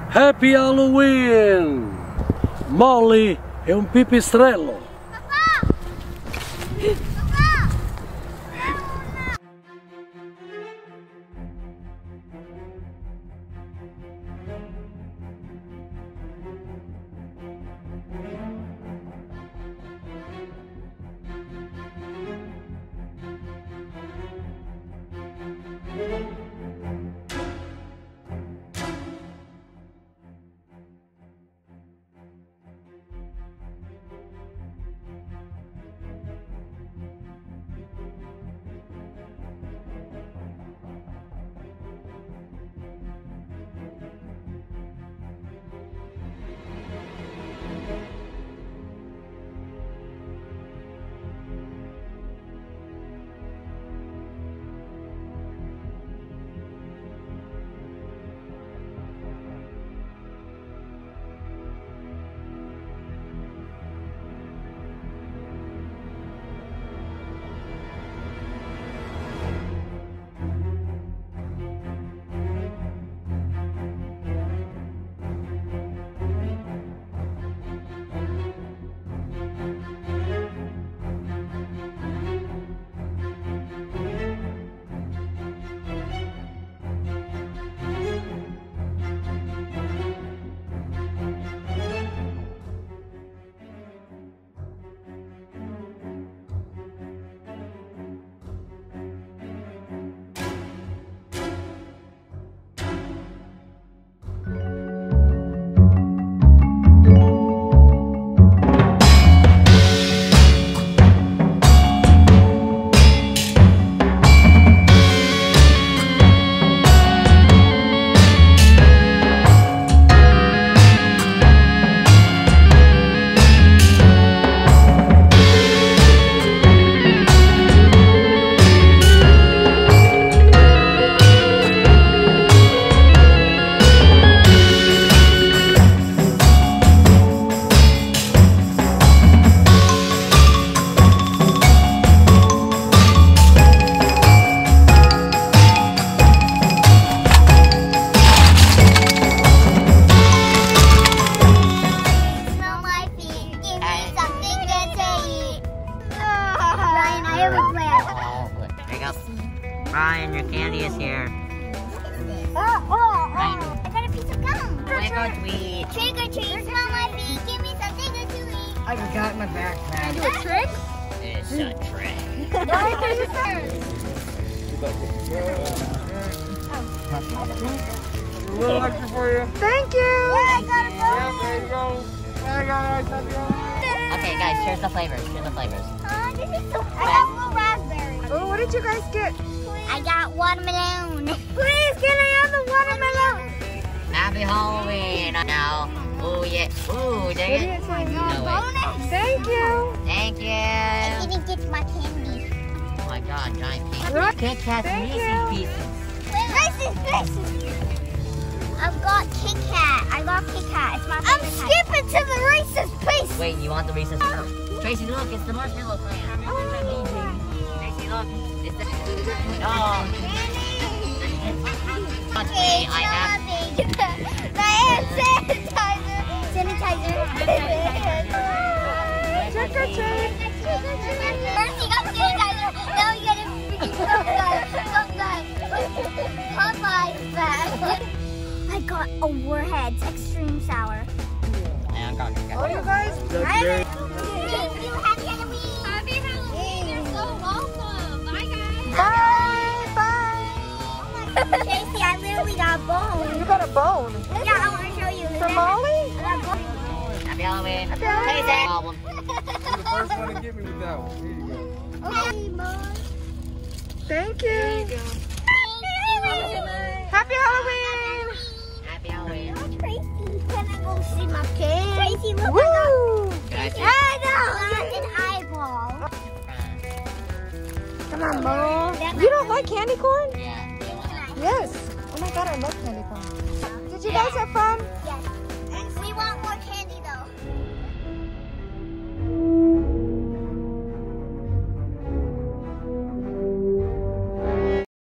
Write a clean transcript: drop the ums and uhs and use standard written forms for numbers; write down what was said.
Happy Halloween! Molly è un pipistrello. Ryan, your candy is here. I got a piece of gum. Trick or treat. Trick or treat, smell my feet, give me something to eat. I forgot my backpack. Can I do a trick? It's a trick. A little extra for you. Thank you. I got a Yeah, there you go. There you go. Okay, guys, here's the flavors. Here's the flavors. This is so I got little raspberry. Oh, what did you guys get? I got watermelon. Please, can I have the watermelon? Happy Halloween. Now. Oh, yeah. Ooh, dang it. Bonus. Thank you. Thank I you. didn't get my candy. Oh my god, giant piece. Right. Kit Kat Thank Reese's you. Pieces. Reese's. I've got Kit Kat. I got Kit Kat. It's my favorite. I'm skipping to the Reese's Pieces. Wait, you want the Reese's? Tracy, look, it's the marshmallow clan. Tracy, look. It's the... Oh. Okay, I have... my hand sanitizer. Trick or treat. First you got sanitizer, now you get a freaking Popeye's bag. I got a Warheads Extreme Sour. I got Kit Kat. Oh, you guys. Thank you. Happy Halloween. Happy Halloween. You're so welcome. Bye, guys. Bye. Casey, I literally got a bone. You got a bone. Yeah, I want to show you. For Molly? I got a bone. Happy Halloween. Happy Halloween. Problem. You're the first one to give me with that one. Here you go. Okay, Mom. Thank you. Thank you. Happy Halloween. Happy Halloween. Tracy, can I go see my kid? Tracy, look, Woo. Guys, I got an eyeball. Come on, Mo. You don't like candy corn? yeah. Yes. Oh my god, I love candy corn. Did you guys have fun? Yes.